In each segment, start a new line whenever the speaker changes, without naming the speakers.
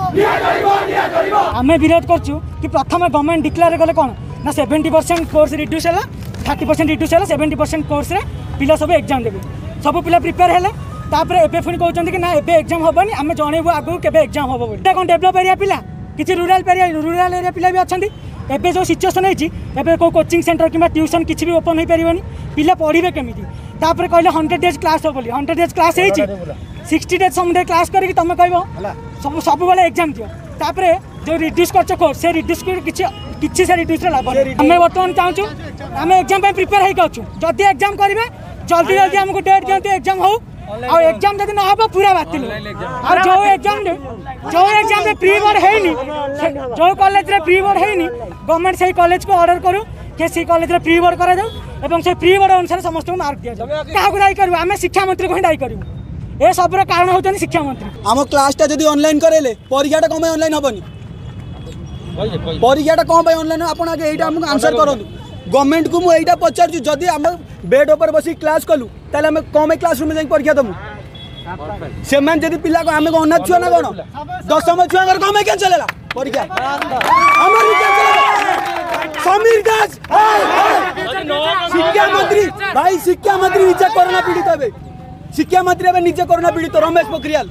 आम विरोध करछु कि प्रथम गवर्नमेंट डिक्लेयर कले कौन ना 70% कोर्स रिड्यूस है 30% रिड्यूस है 70% कोर्स रे पिला सब एग्जाम देबे सब पिला प्रिपेयर हेले तापर एबे पुणी कहउछन कि ना एबे एग्जाम होबनी आमे जणेबो आगु केबे एग्जाम होबो बोली कोन डेवलप एरिया पिला किछि रूरल एरिया पिला भी अछंती एबे जो सिचुएशन है एबे को कोचिंग सेंटर किबा ट्यूशन किछि भी ओपन होई परिबनी पिला पढिबे केमिति तापर कहले 100 डेज क्लास हो बोली 100 डेज क्लास है 60 डेज समडे क्लास करी तमे कहबो सब बेले एग्जाम दियो तापर जो रिड्यूस करछ कोर्स से रिड्यूस कर किछि से रिड्यूस रे लाभ हमें वर्तमान चाहूछु हमें एग्जाम पे प्रिपेयर हे करछु जदी एग्जाम करिवे जल्दी जल्दी हमको डेट दियंते एग्जाम हो और एग्जाम जदी ना हो पूरा बातिल और जो एग्जाम में प्री बोर्ड हेनी जो कॉलेज रे प्री बोर्ड हेनी गवर्नमेंट से कॉलेज को ऑर्डर करू कि से कॉलेज रे प्री बोर्ड करा जाऊ एवं से प्री बोर्ड अनुसार समस्त को मार्क दिया जाऊ काहा को दाई करबो हमें शिक्षा मंत्री को दाई करबो ए सबरो कारण होतनी शिक्षा मंत्री
हम क्लासटा जदी ऑनलाइन करेले परीक्षाटा कोमे ऑनलाइन होबनी परीक्षाटा कोन भाई ऑनलाइन आपण आगे एटा हमको आंसर करंतु गवर्नमेंट को मु एटा पचार छु जदी हम बेड ऊपर बसी क्लास कलु ताले हम कोमे क्लासरूम में जाई परीक्षा दमु से मान जदी पिला को हम को अनाथ छु ना कोन 10वीं छुआ कर कोमे के चलेला परीक्षा हमर के समीर दास शिक्षा मंत्री भाई शिक्षा मंत्री नीचे कोरोना पीड़ित हेबे शिक्षा मंत्री अब नीचे कोरोना पीड़ित रमेश पोखरियाल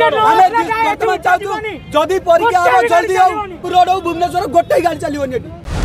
जदि परीक्षा जल्दी रोड भुवनेश्वर गोटे गाड़ी चलो।